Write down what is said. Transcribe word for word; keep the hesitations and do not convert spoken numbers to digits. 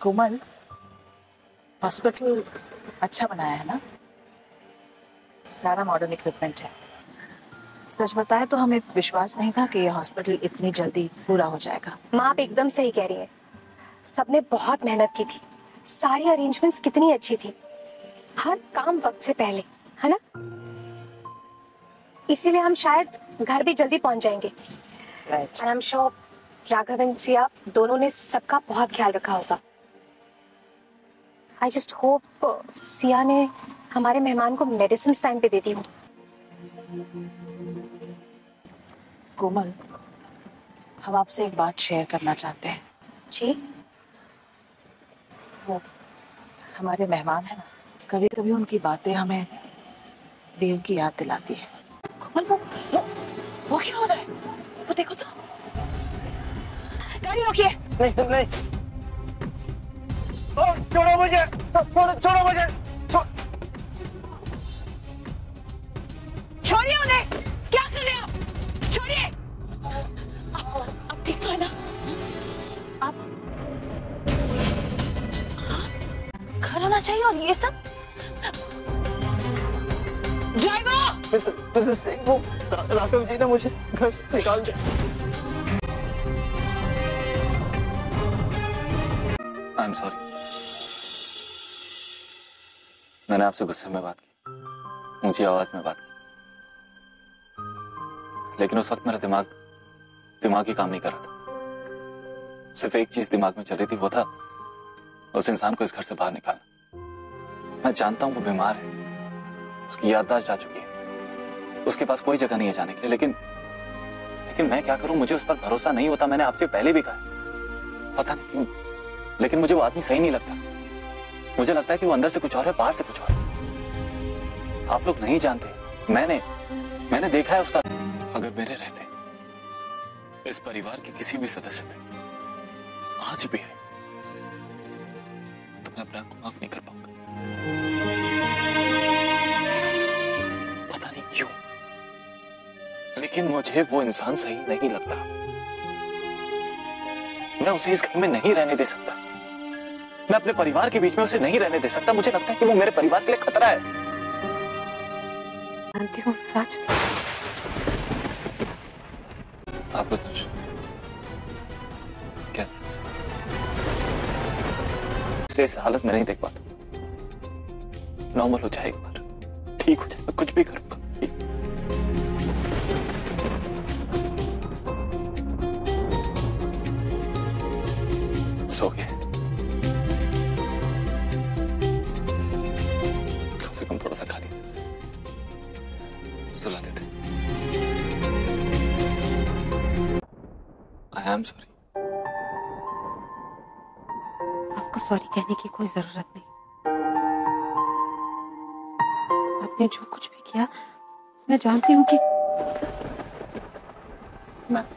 कोमल, hospital अच्छा बनाया है ना? सारा मॉडर्न इक्विपमेंट है। सच बताए तो हमें विश्वास नहीं था कि ये हॉस्पिटल इतनी जल्दी पूरा हो जाएगा। माँ, आप एकदम सही कह रही हैं। सबने बहुत मेहनत की थी, सारी अरेंजमेंट्स कितनी अच्छी थी, हर काम वक्त से पहले, है ना? इसीलिए हम शायद घर भी जल्दी पहुंच जाएंगे। Right. I am sure Raghav and Siya दोनों ने सबका बहुत ख्याल रखा होगा। आई जस्ट होप सिया ने हमारे मेहमान को मेडिसिन टाइम पे दे दी हो। कोमल, हम आपसे एक बात शेयर करना चाहते हैं। जी? वो हमारे मेहमान है ना, कभी कभी उनकी बातें हमें देव की याद दिलाती है। कोमल, वो वो वो क्या हो रहा है? वो देखो तो। गाड़ी रोकिए। नहीं नहीं, ओ, छोड़ो मुझे, छोड़ो छोड़ो मुझे, छोड़िए उन्हें। क्या कर रहे हैं आप? छोड़िए। आप ठीक तो है ना? आप घर होना चाहिए और ये सब। ड्राइवर! मिसेस मिसेस सिंह, वो राघव जी ने मुझे घर से निकाल दिया। I am sorry. मैंने आपसे गुस्से में बात की, ऊंची आवाज में बात की, लेकिन उस वक्त मेरा दिमाग दिमाग ही काम नहीं कर रहा था। सिर्फ एक चीज दिमाग में चल रही थी, वो था उस इंसान को इस घर से बाहर निकालना। मैं जानता हूं वो बीमार है, उसकी याददाश्त जा चुकी है, उसके पास कोई जगह नहीं है जाने के लिए, लेकिन लेकिन मैं क्या करूं? मुझे उस पर भरोसा नहीं होता। मैंने आपसे पहले भी कहा, पता नहीं क्यों, लेकिन मुझे वो आदमी सही नहीं लगता। मुझे लगता है कि वो अंदर से कुछ और है, बाहर से कुछ और है। आप लोग नहीं जानते, मैंने मैंने देखा है उसका। अगर मेरे रहते इस परिवार के किसी भी सदस्य पे आज भी है, तो मैं अपने आप को माफ नहीं कर पाऊंगा। पता नहीं क्यों, लेकिन मुझे वो इंसान सही नहीं लगता। मैं उसे इस घर में नहीं रहने दे सकता। मैं अपने परिवार के बीच में उसे नहीं रहने दे सकता। मुझे लगता है कि वो मेरे परिवार के लिए खतरा है। जानती हूँ राज, आप कुछ क्या इसे इस हालत में नहीं देख पाता। नॉर्मल हो जाए, एक बार ठीक हो जाए, मैं कुछ भी करूंगा। सो गए, कम से कम थोड़ा सा खा लिया, सुला देते। I am sorry. आपको सॉरी कहने की कोई जरूरत नहीं। आपने जो कुछ भी किया, मैं जानती हूँ कि मैं